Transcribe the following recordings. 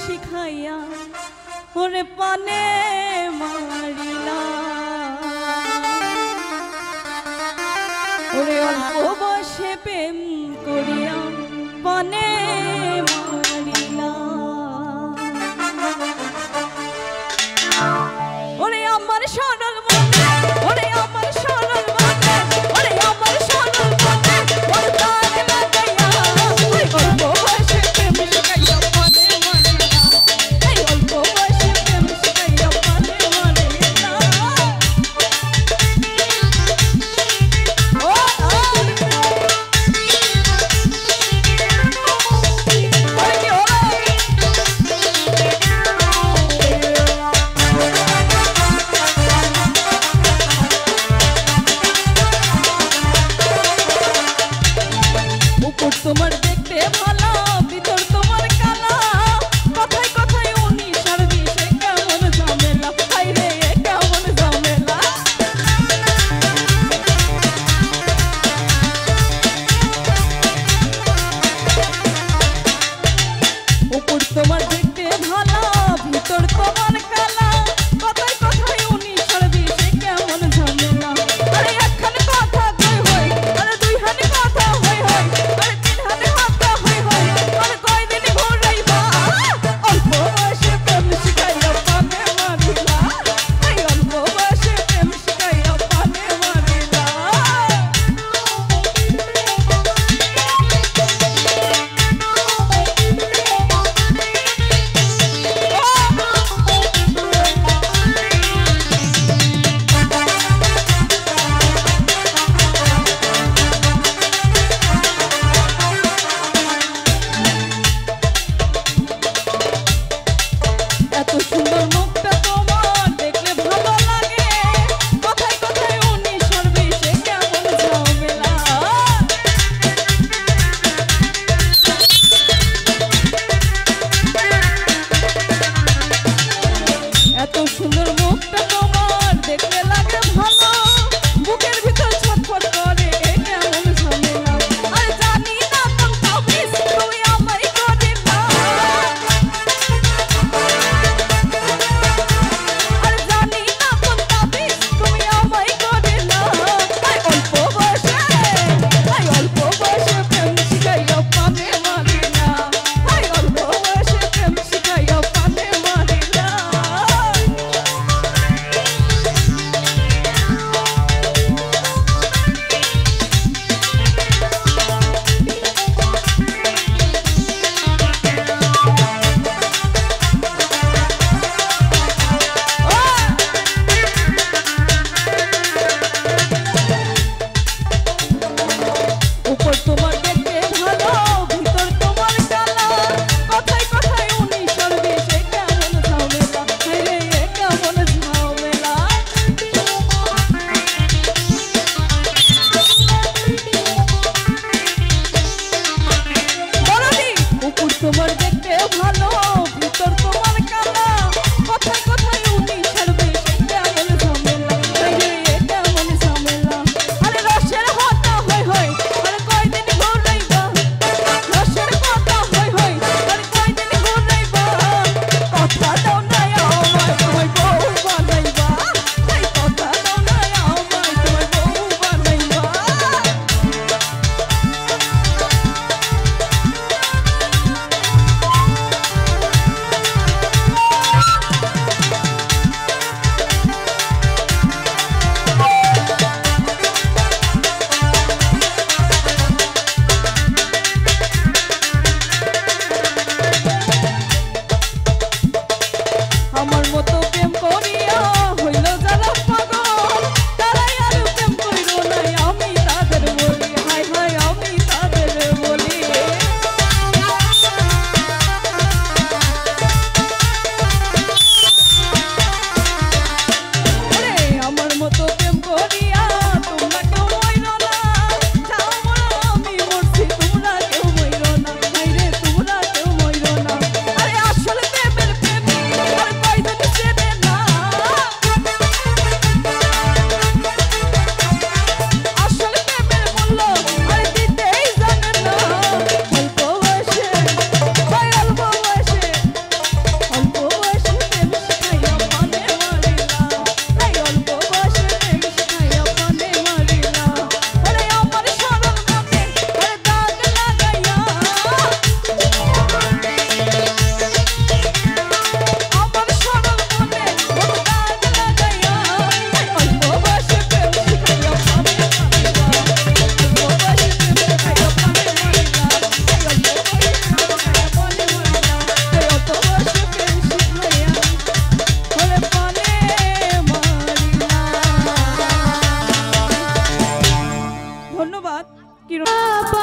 শিখাইয়া ওরে পানে মারিলা ওরে অল্প বয়সে প্রেম করিয়া পানে মারিলা ওরে আমার সরল মনে ওরে আমার সরল মনে ওরে আমার সরল মনে ওর তার লাগাইয়া ওই অল্প বয়সে প্রেম শিখাইয়া পানে মারিলা এই অল্প বয়সে প্রেম শিখাইয়া পানে মারিলা ও তোমার দেখতে ভালো ভিতর তোমার কালা কথায় কথায় উনি সার্ভিসে কেমন ঝামেলা হাই রে কেমন ঝামেলা উপর তোমার দেখতে ভালো ভিতর তোমার কালা কথায় কথায় উনি সার্ভিসে কেমন ঝামেলা আরে একখান কথা কই হই আরে দুইখান কথা হই হই আরে তিনখান কথা হই হই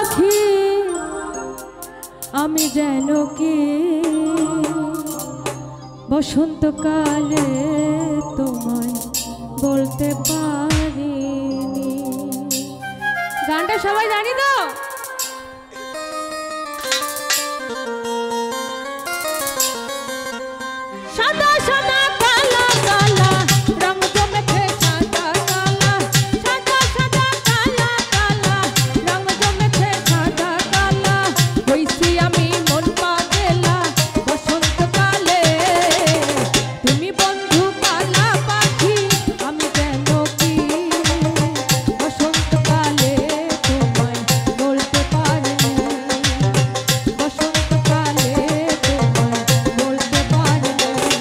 পাখি আমি যেন কি বসন্তকালে তোমায় বলতে পারিনি। গানটা সবাই জানি তো? সাদা সাদা কালা কালা রং জমেছে সাদা কালা, সাদা সাদা কালা কালা রং জমেছে সাদা কালা। হইছি আমি মন পাগলা বসন্তকালে, তুমি বন্ধু কালা পাখি আমি যেন কি বসন্তকালে তোমায় বলতে পারিনি, বসন্তকালে তোমায় বলতে পারিনি।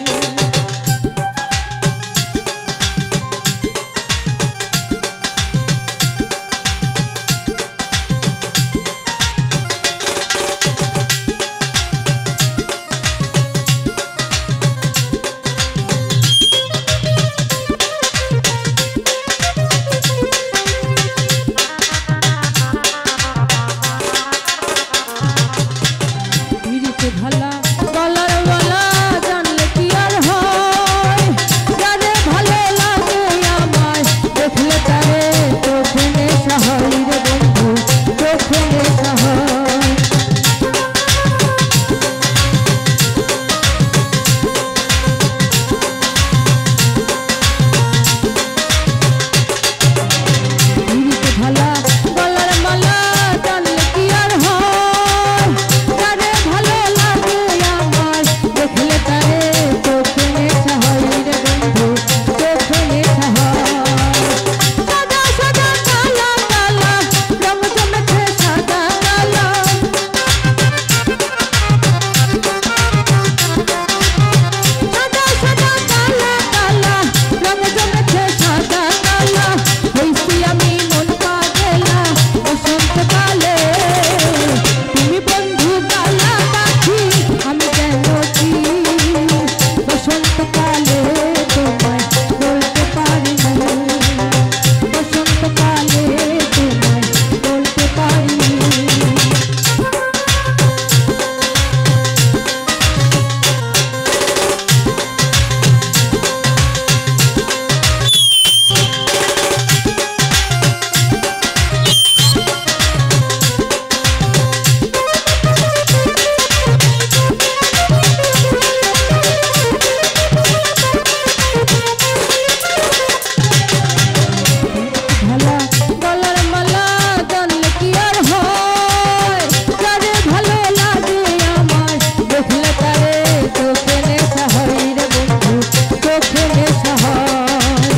পিরিতে ভালা গলার মালা জানলে কি আর হয়, যারে ভালো লাগে আমায় দেখলে তারে চোখে নেশা হয় রে বন্ধু, চোখে নেশা হয়। পিরিতে ভালা গলার মালা জানলে কি আর হয়, যারে ভালো লাগে আমার দেখলে তারে চোখে নেশা হয় রে বন্ধু, চোখে নেশা হয়। সাদা সাদা কালা কালা রং জমেছে সাদা কালা, সাদা সাদা কালা কালা রং জমেছে সাদা কালা। হইছি আমি মন পাগলা বসন্তকালে, তুমি বন্ধু কালা পাখি আমি যেন কি বসন্তকালে তোমায় বলতে পারিনি, বসন্তকালে তোমায় বলতে পারিনি। ভালা গলার মালা জানলে কি আর হয়, যারে ভালো লাগে আমায় দেখলে তারে চোখে নেশা হয় রে বন্ধু, চোখে নেশা হয়।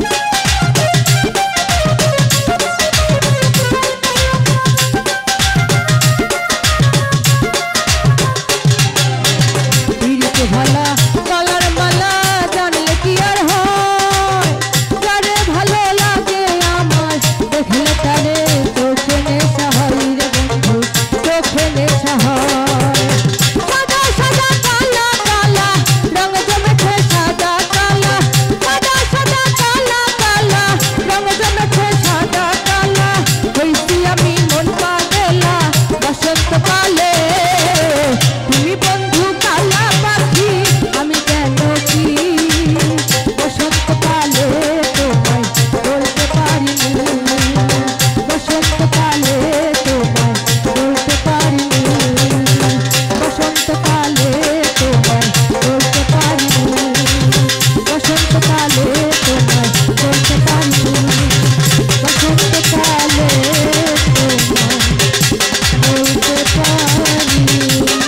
পিরিতে ভালা গলার মালা জানলে কি আর হয়, যারে ভালো লাগে আমায় দেখলে তারে চোখে নেশা হয় রে বন্ধু, চোখে নেশা হয়। সাদা সাদা কালা কালা রং জমেছে সাদা কালা, সাদা সাদা কালা কালা রং জমেছে সাদা কালা। হইছি আমি মন পাগলা বসন্তকালে, তুমি বন্ধু কালা পাখি আমি যেন কি বসন্তকালে তোমায় বলতে পারিনি, বসন্তকালে তোমায় বলতে পারিনি, বসন্তকালে তোমায় বলতে পারিনি, বসন্তকালে তোমায় বলতে পারিনি, বসন্তকালে তোমায় বলতে পারিনি।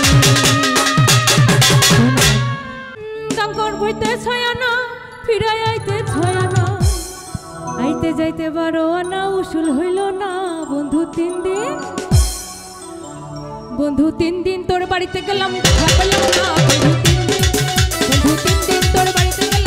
কাঙ্কর বইতে ছয়ানা ফিরে আইতে ছয়ানা, আইতে যাইতে বারো আনা উসুল হইল না বন্ধু 3 দিন, বন্ধু 3 দিন তোর বাড়িতে গেলাম দেখা পেলাম না বন্ধু 3 দিন, বন্ধু 3 দিন তোর বাড়িতে